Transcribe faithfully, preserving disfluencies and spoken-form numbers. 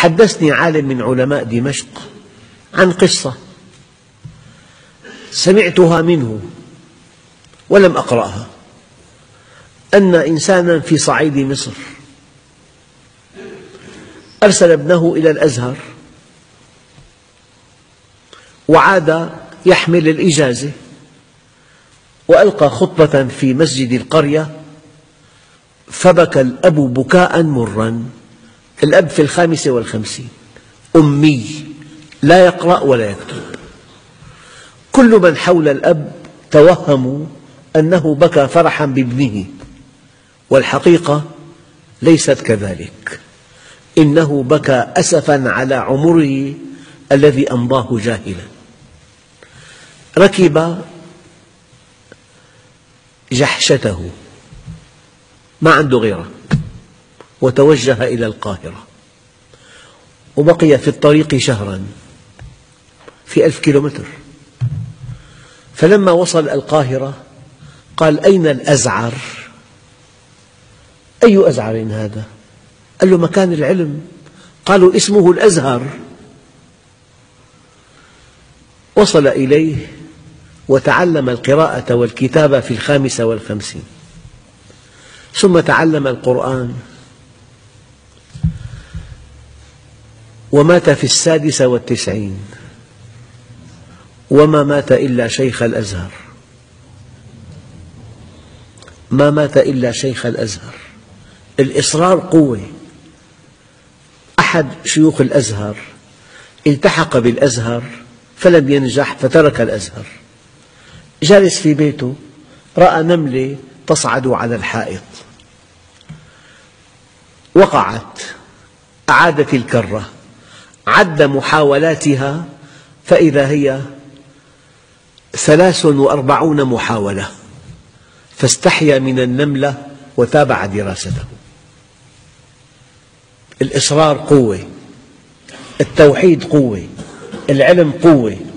حدثني عالم من علماء دمشق عن قصة سمعتها منه ولم أقرأها، أن إنسانا في صعيد مصر أرسل ابنه إلى الأزهر وعاد يحمل الإجازة، وألقى خطبة في مسجد القرية فبكى الأب بكاء مرا. الأب في الخامسة والخمسين، أمي لا يقرأ ولا يكتب. كل من حول الأب توهموا أنه بكى فرحا بابنه، والحقيقة ليست كذلك، إنه بكى أسفا على عمره الذي أمضاه جاهلا. ركب جحشته، ما عنده غيرها، وتوجه إلى القاهرة، وبقي في الطريق شهرا في ألف كيلومتر. فلما وصل القاهرة قال: أين الأزعر؟ أي أزعر هذا؟ قال له: مكان العلم. قالوا: اسمه الأزهر. وصل إليه وتعلم القراءة والكتابة في الخامسة والخمسين، ثم تعلم القرآن، ومات في السادسة والتسعين، وما مات إلا شيخ الأزهر، ما مات إلا شيخ الأزهر. الإصرار قوة. أحد شيوخ الأزهر التحق بالأزهر فلم ينجح فترك الأزهر، جالس في بيته رأى نملة تصعد على الحائط، وقعت، أعادت الكرة، عد محاولاتها فإذا هي ثلاث وأربعون محاولة، فاستحيا من النملة وتابع دراسته. الإصرار قوة، التوحيد قوة، العلم قوة.